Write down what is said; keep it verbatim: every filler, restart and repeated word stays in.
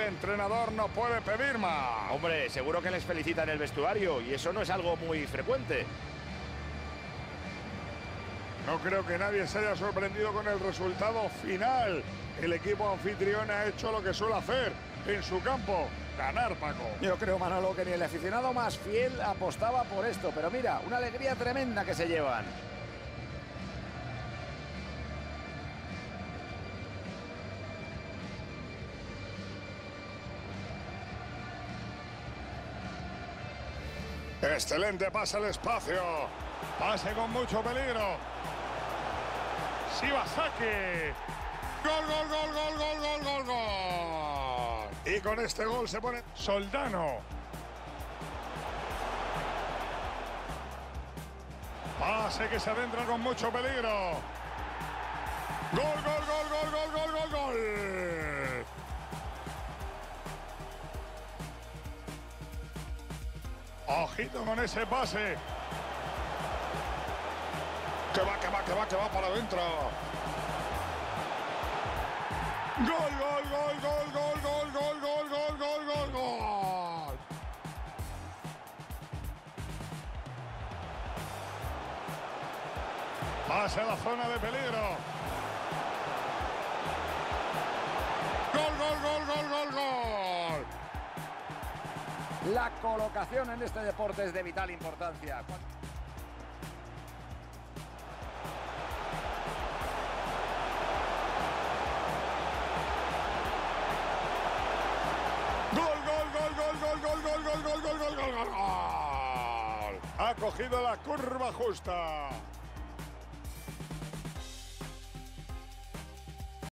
entrenador no puede pedir más. Hombre, seguro que les felicita en el vestuario y eso no es algo muy frecuente. No creo que nadie se haya sorprendido con el resultado final. El equipo anfitrión ha hecho lo que suele hacer en su campo, ganar, Paco. Yo creo, Manolo, que ni el aficionado más fiel apostaba por esto, pero mira, una alegría tremenda que se llevan. Excelente pase al espacio. Pase con mucho peligro. Shibasaki. Gol, gol, gol, gol, gol, gol, gol, gol. Y con este gol se pone Soldano. Pase que se adentra con mucho peligro. Gol, gol, gol, gol, gol, gol, gol, gol. Ojito con ese pase. Que va, que va, que va, que va para adentro. Gol, gol, gol, gol, gol, gol, gol, gol, gol, gol, gol, gol. Pasa a la zona de peligro. Gol, gol, gol, gol, gol, gol. La colocación en este deporte es de vital importancia. Gol, gol, gol, gol, gol, gol, gol, gol, gol, gol, gol, gol, gol. Ha cogido la curva justa.